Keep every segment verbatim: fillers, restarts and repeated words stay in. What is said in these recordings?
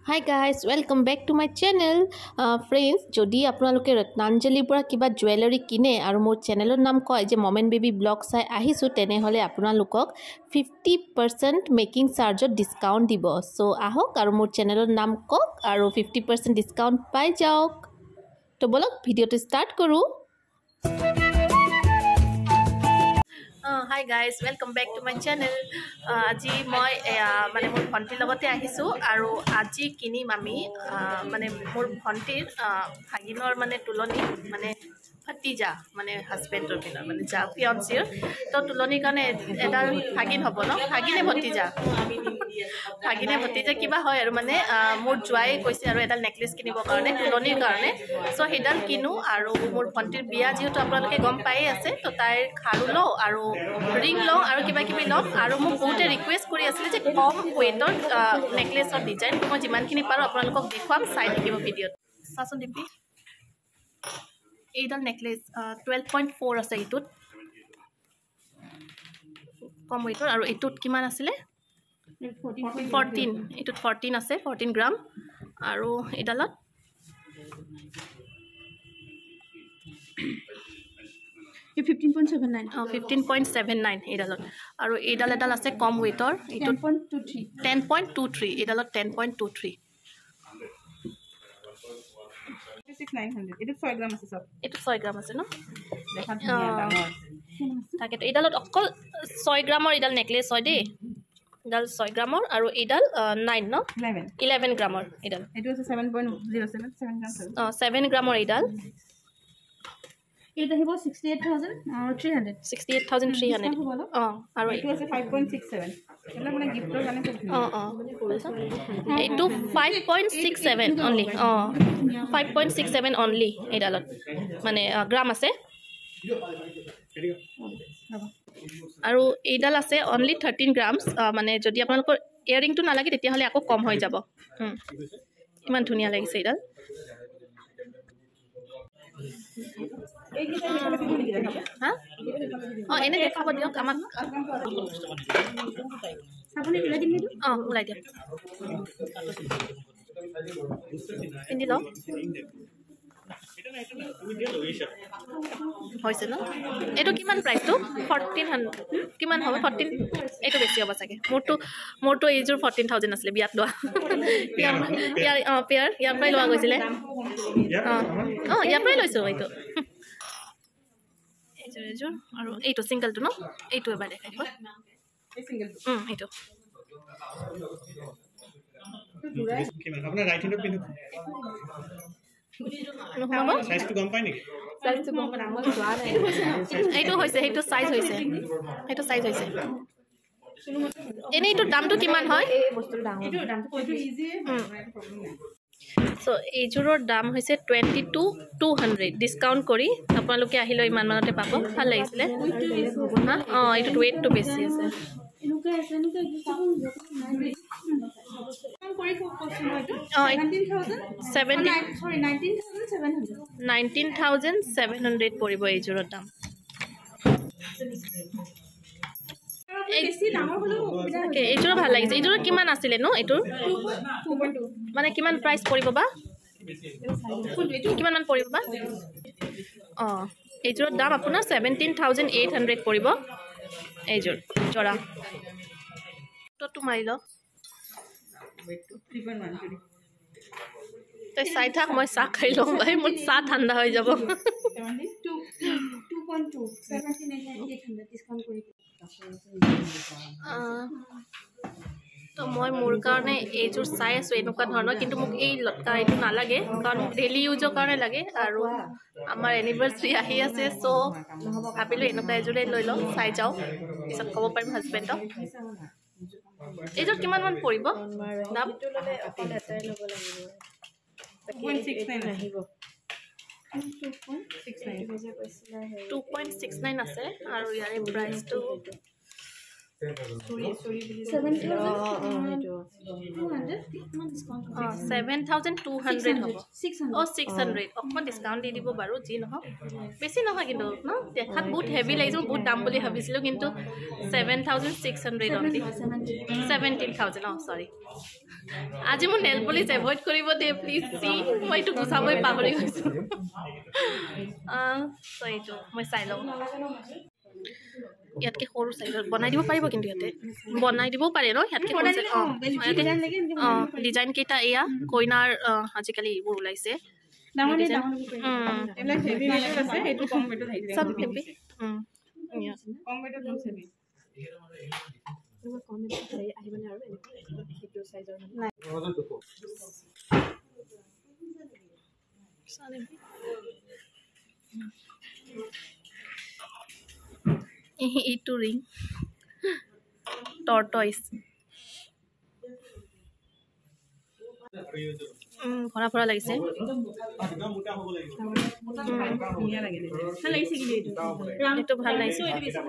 Hi guys, welcome back to my channel. Uh, friends, jodi apnaloke Rattnanjalee pura kiba jewellery kine aru mor channelor naam koy je mom and baby blog sai ahisu tene hole apnalokok fifty percent making charge discount dibo. So ahok aru mor channelor naam kok aru fifty percent discount pai jaok. To bolok video to start koru. Uh, hi guys, welcome back to my channel. Aji moi mane mor bhanti logote ahisu aru aji kini mami mane mor bhantir bhaginor mane tuloni mane bhatija mane husband or pinor mane ja fiancé to tuloni kane edal bhagin hobo no bhagine bhatija bhagine bhatija kiba hoy aru mane mor joai koise aru edal necklace kinibo karone tulonir karone so hedal kinu aru mor bhantir biya jehetu apnaloke gom pai ase to tair kharu lo aru ring lo aru kiba kibi lo aru mo bote request kori asile je kom weight or necklace or design mo jiman kini paro apnalokok dekhwam sai dikibo video sason dipi edal necklace twelve point four ase itut kom weight or aru itut kiman asile fourteen itut fourteen ase fourteen gram aru edalot fifteen point seven nine uh, fifteen point seven nine edalot aru edal edal ase kom weight or ten point two three ten point two three edalot ten point two three nine hundred it is five gram ase sob etu six gram ase no dekha dhuniya damor take to edalot okol six gram or edal necklace hoy de edal six gram or aru edal nine no eleven eleven gram or edal it was seven point zero seven seven gram uh, seven gram or edal it was sixty-eight thousand three hundred sixty-eight thousand three hundred uh aru it was five point six seven ela mane gift or gane uh uh etu five point six seven only uh five point six seven only edalot mane gram ase aru edal ase only thirteen grams mane jodi apnalokor earring tu nalage tetia hole ako kom hoy jabo hm iman dhuniya lagise edal ha oh ene dekhabo diok amak sapone ulai dim nidu oh ulai dia indi lo hoise no eto kiman price to fourteen hundred kiman hobo fourteen eto beshi hobo sage mor to mor to ejur fourteen thousand asle biat loa ya ya pair ya pai loa goisile oh ya pai loiso eto ejur ejur aru eto single to no eto eba dekhai dibo এই single হুম এটো কিমান আপোনাৰ right হ্যান্ডত Pinu নহব size তো কম পাই নি size তো কম না মই যোৱা নাই এইটো হৈছে এইটো সাইজ হৈছে এইটো সাইজ হৈছে এনে এইটো দামটো কিমান হয় এই বস্তুৰ দাম এইটো দামটো কইটো ইজি প্ৰবলেম নাই সো এইজোৰৰ দাম হৈছে twenty-two two hundred ডিসকাউন্ট কৰি আপোনালোকে আহিলে ইমান মানতে পাব ভাল লাগিছিলে হা অ এইটো ওয়েটটো বেছি আছে এনুকে আছে এনুকে ডিসকাউন্ট নাই কৰি কৈছো মই এইটো seventeen thousand sorry nineteen thousand seven hundred nineteen thousand seven hundred পৰিব এইজোৰৰ দাম বেছি ডাঙৰ হলো অসুবিধা ওকে এইজোৰ ভাল লাগিছে এইজোৰ কিমান আছিল নো এইটোৰ two point two মানে কিমান প্ৰাইস পৰিব বা কিমান মান পৰিব বা অ এইজোৰৰ দাম আপোনাৰ seventeen thousand eight hundred পৰিব এইজোৰ জৰা তো মাৰি ল three point one তই চাই থাক মই চাহ খাই লওঁ ভাই মোৰ চাহ ঠাণ্ডা হৈ যাব two point two seventeen eight hundred discount কৰি তো মই মোৰ কাৰণে এইজোৰ চাই আছো এনেকুৱা ধৰণৰ কিন্তু মোক এই লটকা এইটো নালাগে কাৰণ ডেইলি ইউজৰ কাৰণে লাগে আৰু আমাৰ এনিভাৰ্সাৰী আহি আছে সো ভাবিলো এনেকুৱা এজোৰে লৈ লওঁ চাই যাওঁ পিছত ক'ব পাৰিম হাজবেণ্ডক এইজোৰ কিমান মান পৰিব দাম two point six nine আহিব two point six nine আছে আৰু ইয়াৰে প্ৰাইসটো seven thousand two hundred seven thousand two hundred হ'ব অঁ ছিক্স হাণ্ড্ৰেড অকণমান ডিছকাউণ্ট দি দিব বাৰু যি নহওক বেছি নহয় কিন্তু ন দেখাত বহুত হেভি লাগিছে বহুত দাম বুলি ভাবিছিলোঁ কিন্তু seven thousand six hundred only seventeen thousand অঁ চৰি আজি মোৰ নেল পলিচ এভইড কৰিব দিয়ে প্লিজ চি মই এইটো গুচাবই পাহৰি গৈছোঁ চ' এইটো মই চাই লওঁ ইয়াতকৈ সৰু চাইজত বনাই দিব পাৰিব কিন্তু ইয়াতে বনাই দিবও পাৰে ন ইয়াতকৈ সৰু চাইজ অঁ অঁ ডিজাইন কেইটা এয়া কইনাৰ আজিকালি এইবোৰ ওলাইছে এইটো ৰিং টৰ্টইজ ভৰা ভৰা লাগিছে এইটো ভাল লাগিছে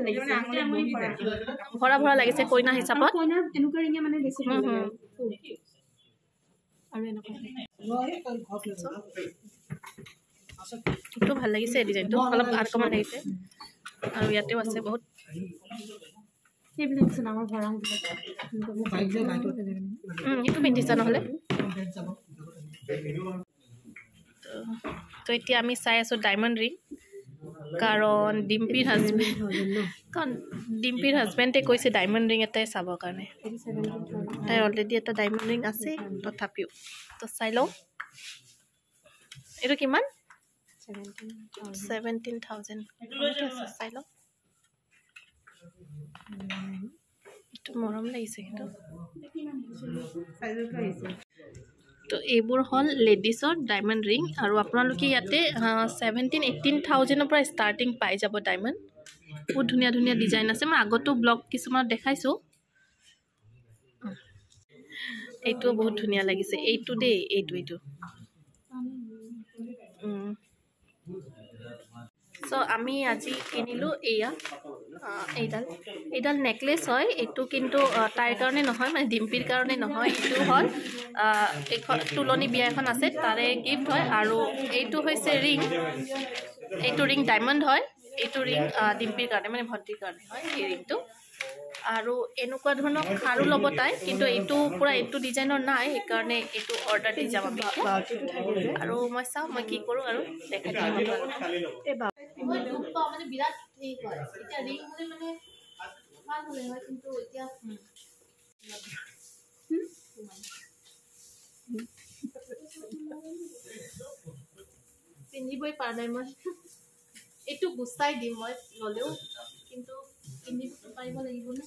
ভৰা ভৰা লাগিছে কইনা হিচাপত এইটো ভাল লাগিছে ডিজাইনটো অলপ আনকমন লাগিছে আৰু ইয়াতেও আছে বহুত এইটো পিন্ধিছা নহ'লে তো এতিয়া আমি চাই আছোঁ ডায়মণ্ড ৰিং কাৰণ ডিম্পিৰ হাজবেণ্ড কাৰণ ডিম্পিৰ হাজবেণ্ডে কৈছে ডায়মণ্ড ৰিং এটাই চাবৰ কাৰণে তাইৰ অলৰেডি এটা ডায়মণ্ড ৰিং আছে তথাপিও তো চাই লওঁ এইটো কিমান ছেভেণ্টিন থাউজেণ্ড চাই লওঁ এইটো মৰম লাগিছে কিন্তু তো এইবোৰ হ'ল লেডিছৰ ডায়মণ্ড ৰিং আৰু আপোনালোকে ইয়াতে ছেভেণ্টিন এইটিন থাউজেণ্ডৰ পৰা ষ্টাৰ্টিং পাই যাব ডায়মণ্ড বহুত ধুনীয়া ধুনীয়া ডিজাইন আছে মই আগতো ব্লগ কিছুমানত দেখাইছোঁ এইটো বহুত ধুনীয়া লাগিছে এইটো দেই এইটো এইটো চ' আমি আজি কিনিলোঁ এয়া এইডাল এইডাল নেকলেছ হয় এইটো কিন্তু তাইৰ কাৰণে নহয় মানে ডিম্পিৰ কাৰণে নহয় এইটো হ'ল এখন তুলনি বিয়া এখন আছে তাৰে গিফ্ট হয় আৰু এইটো হৈছে ৰিং এইটো ৰিং ডায়মণ্ড হয় এইটো ৰিং ডিম্পিৰ কাৰণে মানে ভণ্টিৰ কাৰণে হয় এই ৰিংটো আৰু এনেকুৱা ধৰণৰ খাৰু ল'ব তাই কিন্তু এইটো পূৰা এইটো ডিজাইনৰ নাই সেইকাৰণে এইটো অৰ্ডাৰ দি যাম আমি আৰু মই চাওঁ মই কি কৰোঁ আৰু দেখাই দিম মানে বিৰাট হেৰি হয় এতিয়া ৰিং হ'লে মানে ভাল হ'লে হয় কিন্তু এতিয়া পিন্ধিবই পৰা নাই মই এইটো গুচাই দিম মই ল'লেও কিন্তু পিন্ধিব পাৰিব লাগিব নে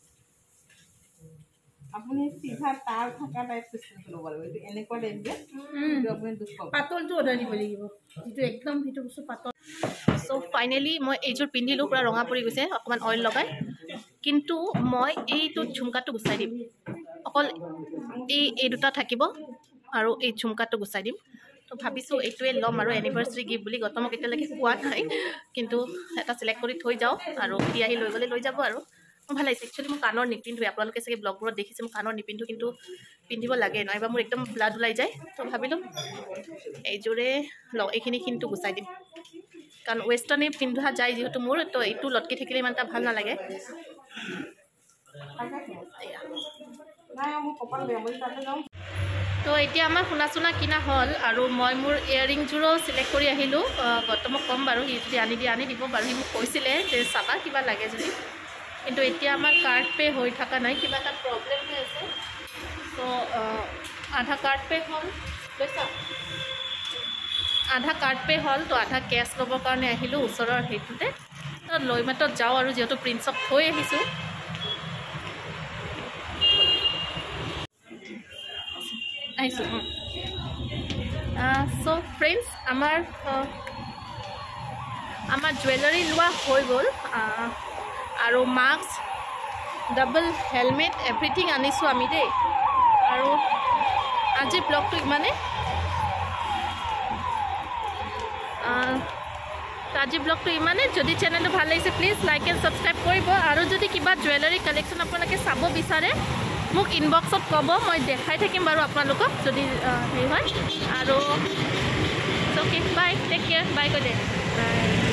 আপুনি চিধা তাৰ থকা টাইপ চিষ্টেমটো ল'ব লাগিব এইটো এনেকুৱা টাইপ যে আপুনি দুখ পাব পাতলটো অৰ্ডাৰ দিব লাগিব এইটো একদম সেইটো বস্তু পাতল চ' ফাইনেলি মই এইযোৰ পিন্ধিলোঁ পূৰা ৰঙা পৰি গৈছে অকণমান অইল লগাই কিন্তু মই এইটো ঝুমকাটো গুচাই দিম অকল এই এই দুটা থাকিব আৰু এই ঝুমকাটো গুচাই দিম তো ভাবিছোঁ এইটোৱে ল'ম আৰু এনিভাৰ্চাৰী গিফ্ট বুলি গতমক এতিয়ালৈকে কোৱা নাই কিন্তু এটা চিলেক্ট কৰি থৈ যাওঁ আৰু সি আহি লৈ গ'লে লৈ যাব আৰু মোৰ ভাল লাগিছে একচুৱেলি মই কাণৰ নিপিন্ধোঁ আপোনালোকে চাগে ব্লগবোৰত দেখিছে মই কাণৰ নিপিন্ধোঁ কিন্তু পিন্ধিব লাগে নাইবা মোৰ একদম ব্লাড ওলাই যায় তো ভাবিলোঁ এইযোৰে লওঁ এইখিনি কিন্তু গুচাই দিম কাৰণ ৱেষ্টাৰ্ণে পিন্ধা যায় যিহেতু মোৰ তো এইটো লটকি থাকিলে ইমান এটা ভাল নালাগে তো এতিয়া আমাৰ সোণা চোনা কিনা হ'ল আৰু মই মোৰ ইয়েৰিংযোৰো চিলেক্ট কৰি আহিলোঁ গতমক ক'ম বাৰু সি যদি আনি দিয়ে আনি দিব বাৰু সি মোক কৈছিলে যে চাবা কিবা লাগে যদি কিন্তু এতিয়া আমাৰ কাৰ্ড পে' হৈ থকা নাই কিবা এটা প্ৰব্লেম হৈ আছে তো আধা কাৰ্ড পে' হ'ল লৈছা আধা কাৰ্ড পে' হ'ল তো আধা কেছ ল'বৰ কাৰণে আহিলোঁ ওচৰৰ সেইটোতে তো লৈ মাত্ৰত যাওঁ আৰু যিহেতু প্ৰিন্সক থৈ আহিছোঁ আহিছোঁ চ' ফ্ৰেণ্ডছ আমাৰ আমাৰ জুৱেলাৰী লোৱা হৈ গ'ল আৰু মাস্ক ডাবল হেলমেট এভৰিথিং আনিছোঁ আমি দেই আৰু আজিৰ ব্লগটো ইমানে আজিৰ ব্লগটো ইমানে যদি চেনেলটো ভাল লাগিছে প্লিজ লাইক এণ্ড ছাবস্ক্ৰাইব কৰিব আৰু যদি কিবা জুৱেলাৰী কালেকশ্যন আপোনালোকে চাব বিচাৰে মোক ইনবক্সত ক'ব মই দেখাই থাকিম বাৰু আপোনালোকক যদি হেৰি হয় আৰু okay bye take care bye কৈ দে বাই